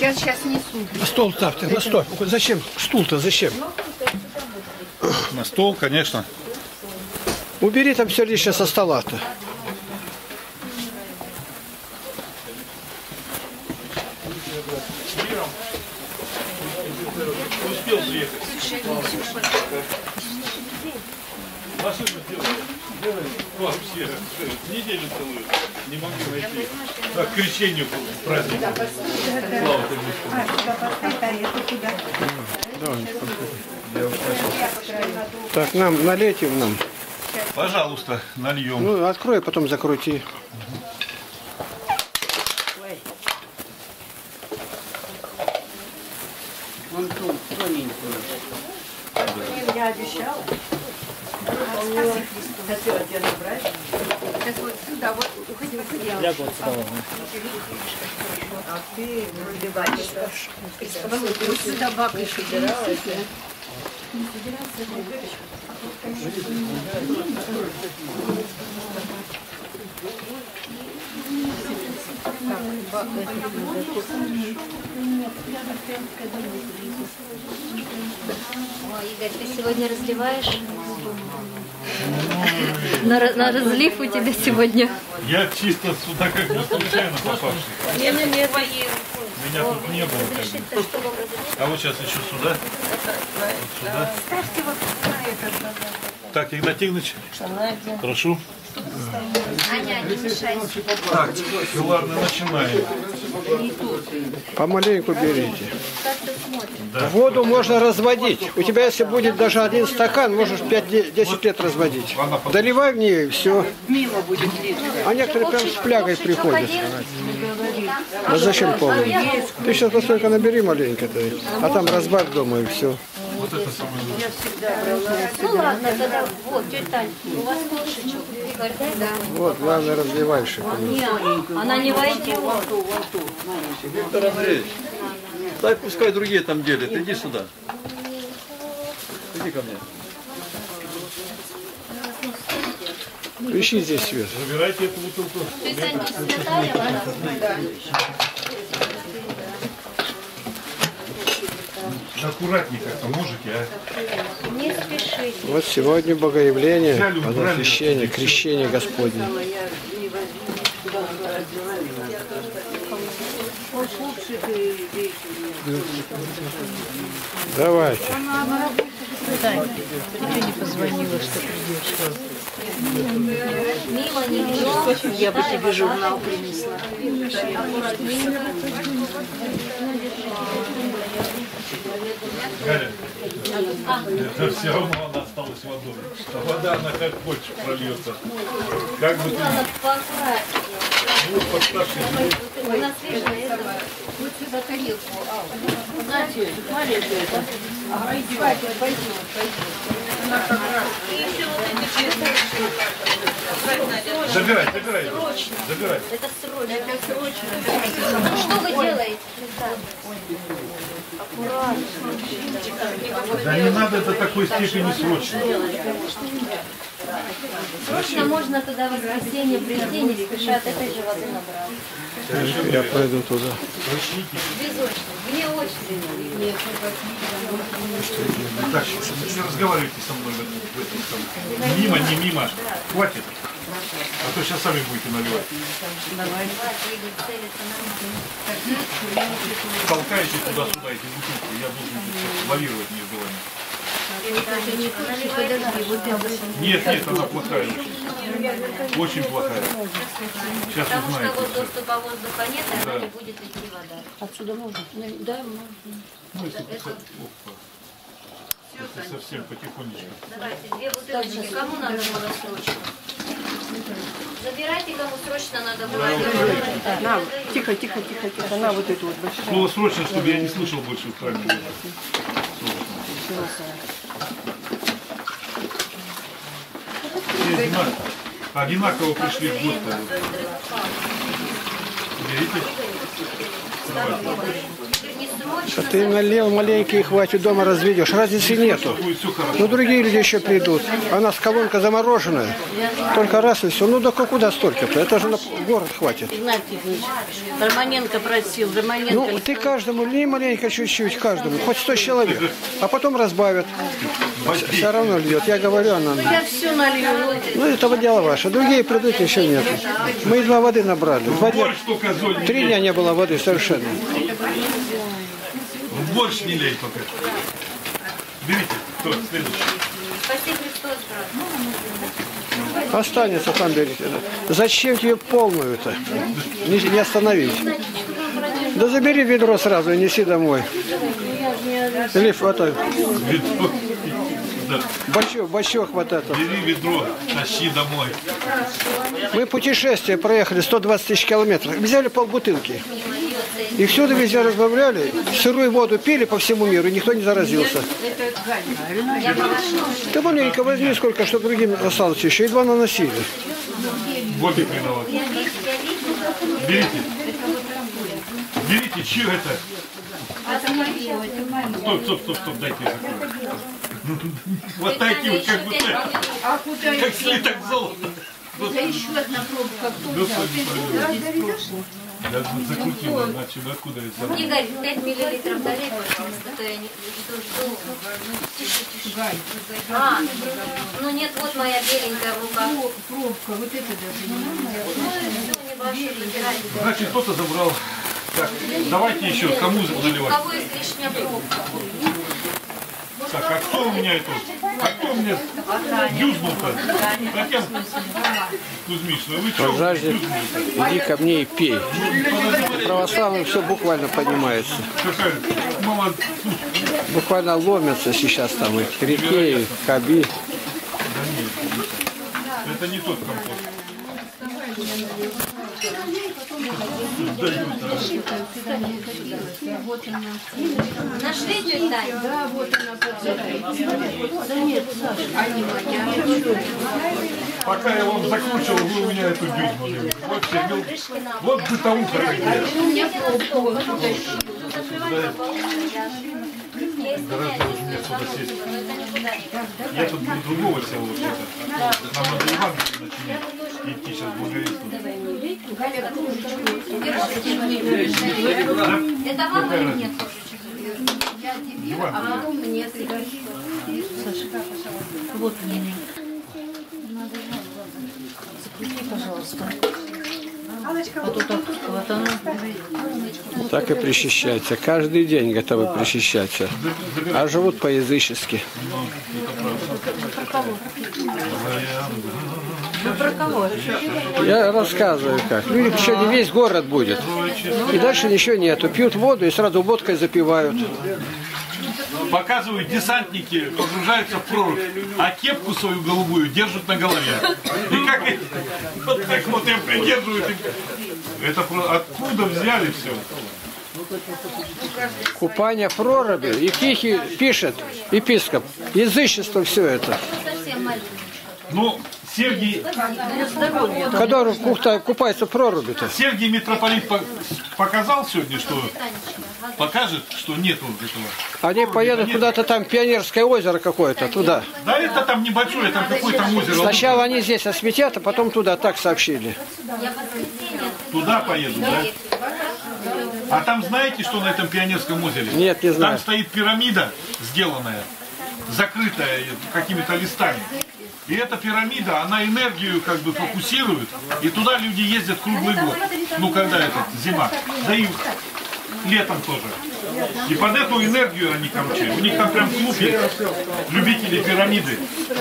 Сейчас несу. Стол ставьте, на стол. Зачем? Стул-то зачем? На стол, конечно. Убери там все лишнее со стола-то. Успел приехать. Машину сделали. Вообще, неделю целую не могли найти. Так, к крещению праздника. Слава тебе. Так, нам налейте нам. Пожалуйста, нальем. Ну, открой, потом закрути. Вон ту, тоненькую. Я обещала. Хотела тебя набрать. Так вот сюда, вот, уходи, уходи. Я вот сюда. А ты наливаешься. Вот сюда бабушка собиралась. Ой, Игорь, ты сегодня разливаешь? На разлив у тебя сегодня. Я чисто сюда как бы случайно попавший. Нет. Меня тут не было. Как бы. А вот сейчас еще сюда. Вот сюда. Так, Игнатьевич, прошу. Аня, не мешай. Так, ну ладно, начинаем. Помаленьку берите. Как ты смотришь? Да. Воду можно разводить. У тебя, если будет даже один стакан, можешь 5-10 лет разводить. Доливай в нее и все. Мимо будет литься. А некоторые прям с флягой приходят. А зачем полный? Ты сейчас настолько набери маленько-то, а там разбавь дома и все. Вот это самое лучшее. Ну ладно, тогда вот, тетя Тань, у вас кошечек. Игорь, дай да. Вот, главное разливаешь. Нет, она не войдет. Виктор Андреевич, дай пускай другие там делят. Иди сюда. Иди ко мне. Ищи здесь свет. Забирайте эту бутылку. Тетя Тань, тут святая вода? Аккуратнее как-то, можете, а? Не спешите. Вот сегодня богоявление, освящение, крещение Господне. Давайте. Тебе не позвонила, что придешь. Мимо не идем. Я бы тебе журнал принесла. Галя, это все равно она осталась водой. А вода, она как хочешь прольется. Как бы ты Надо поаккуратнее. ну, подставьте. У нас, видишь, это вот сюда тарелку. Знаете, маленькая это. Пойдем. Забирай. Это срочно. Что вы делаете? Аккуратно. Да не надо до такой степени срочно. Срочно можно туда в воскресенье прийти, не спеша от этой же воды набрать. Я пойду туда. Без очереди, вне очереди. Так, не разговаривайте со мной в этом самом. Мимо, не мимо. Хватит. А то сейчас сами будете наливать. Толкаете туда-сюда эти бутылки, я должен лавировать между вами. Нет, она плохая. Очень плохая. Сейчас Потому что узнаете. вот доступа воздуха нет, и она не будет идти вода. Отсюда можно? Да, можно. Ну, если совсем потихонечку. Давайте, 2 бутылочки. Кому надо было срочно? Забирайте, кому срочно надо было. На, тихо. На вот эту вот большую. Слово срочно, чтобы я не слышал больше в храме. Все одинаково пришли в год. Берите. Не срочно. Что ты налил маленький и хватит, дома разведешь. Разницы нету. Но другие люди еще придут. А у нас колонка замороженная. Только раз и все. Ну да куда столько-то? Это же на город хватит. Игнатий Ильич, Романенко просил, Романенко. Ну ты каждому лей маленько чуть-чуть, каждому. Хоть 100 человек. А потом разбавят. Все равно льет. Я говорю, она... Я все налью. Ну это дело ваше. Другие придут, еще нет. Мы едва воды набрали. 3 дня не было воды совершенно. В борщ не лей только. Берите, кто следующий. Спаси Христос, брат. Останется там берите. Зачем тебе полную-то? Не остановить. Да забери ведро сразу и неси домой. Или это... Ведро. Да. Бачок вот это. Бери ведро, тащи домой. Мы путешествие проехали 120 тысяч километров. Взяли полбутылки. И всюду везде разбавляли. Сырую воду пили по всему миру, и никто не заразился. Ты маленько возьми сколько, чтобы другим осталось еще. Едва наносили. Бобик виноват. Берите. Берите, чье это? Стоп, дайте я закрою. Хватайте вот как будто, как слиток золота. Да еще одна пробка. Я закрутила, иначе откуда я забыл. Игорь, 5 миллилитров долей, пожалуйста, то я не жду. Тише. А, ну нет, вот моя беленькая рука. Пробка, вот это даже не Значит, кто-то забрал. Так, давайте еще, кому У наливать? кого есть лишняя пробка? Так, а кто у меня это? А кто у меня юзнул-то? Татьяна Кузьмич, ну вы что? Жаждет, иди ко мне и пей. Православным все буквально понимается. Какая мама. Буквально ломятся сейчас там и реке, и хаби. Это не тот компот. Нашли тетя Тань? Да, вот она да нет, Саша, они моя. Пока я вам закручивал, вы у меня эту дюзму. Вот Сергей. Вот бытовуха такая. У меня пробку. Гораздо мне сюда сесть. Я тут для другого сел вообще-то. Нам надо Ивановича начинать. Идти сейчас в благовестную. Это вам или нет? Мне Вот у меня. Закрути, пожалуйста. А то так, вот оно. Так и причащаются. Каждый день готовы причащаться. А живут по-язычески. Про кого? Я рассказываю как. Люди сегодня весь город будет. И дальше ничего нету. Пьют воду и сразу водкой запивают. Показывают, десантники погружаются в прорубь, а кепку свою голубую держат на голове. И как вот так вот им придерживают. Это откуда взяли все? Купание в проруби. И Тихий пишет, епископ, язычество все это. Совсем маленький. Ну, Сергий Который купается в проруби-то. Сергий митрополит показал сегодня, что покажет, что нет вот этого. Они поедут куда-то там, Пионерское озеро какое-то, туда. Да это там небольшое, там какое-то озеро. Сначала они здесь осветят, а потом туда, так сообщили. Туда поедут, да? А там знаете, что на этом Пионерском озере? Нет, не знаю. Там стоит пирамида, сделанная, закрытая какими-то листами. И эта пирамида, она энергию как бы фокусирует, и туда люди ездят круглый год. Ну, когда это, зима. Да и летом тоже. И под эту энергию они, короче, у них там прям клуб есть, любители пирамиды.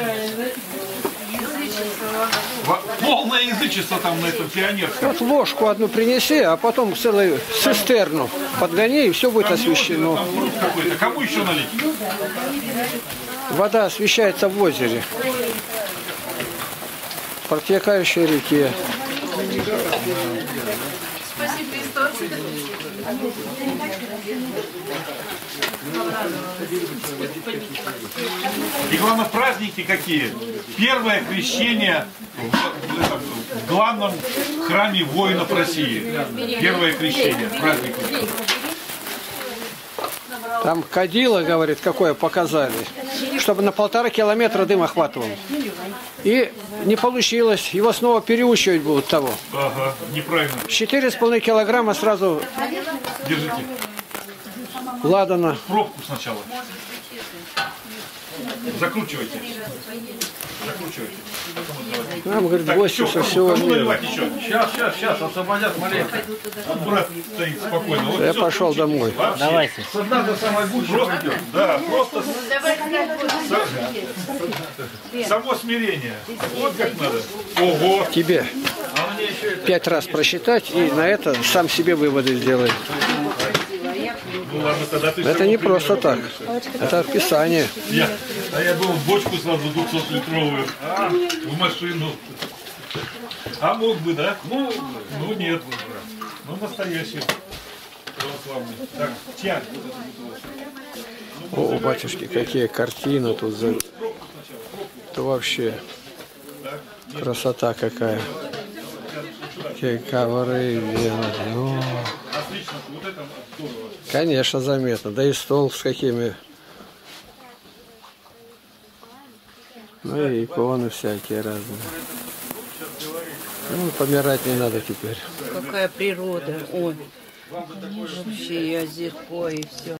Полное язычество там на этом Пионерском. Вот ложку одну принеси, а потом целую цистерну подгони, и все будет освещено. Там груз какой-то. Кому еще налить? Вода освещается в озере, в протекающей реке. Спаси Христос. И главное, праздники какие? Первое крещение в главном храме воинов России. Первое крещение, праздник. Там кадило, говорит, какое показали, чтобы на 1,5 километра дым охватывал. И не получилось. Его снова переучивать будут того. Ага, неправильно. 4,5 килограмма сразу Держите. ладано. Пробку сначала. Закручивайте. Закручивайте. Нам, говорит, Так, гости еще, со всего кому мира. наливать еще? Сейчас, освободят маленько. Брат стоит спокойно. Вот Я всё, пошел включите. домой. Вообще. Давайте. Со дна до самой гущи Просто, идет. да, просто само смирение. Вот как надо. Ого. Тебе А мне еще это... 5 раз просчитать и на это сам себе выводы сделай. Ну ладно, тогда ты Это всего не просто так. примера. Это описание. Я думал, бочку сразу 200-литровую в машину. А мог бы, да? Ну нет. Ну настоящий православный. Так, чай. О, батюшки, какие картины тут. Это вообще красота какая. Какие ковры. О. Отлично, вот это здорово. Конечно, заметно. Да и стол с какими. Ну и иконы всякие разные. Ну, помирать не надо теперь. Какая природа. Ой. Вообще и озерко, и все.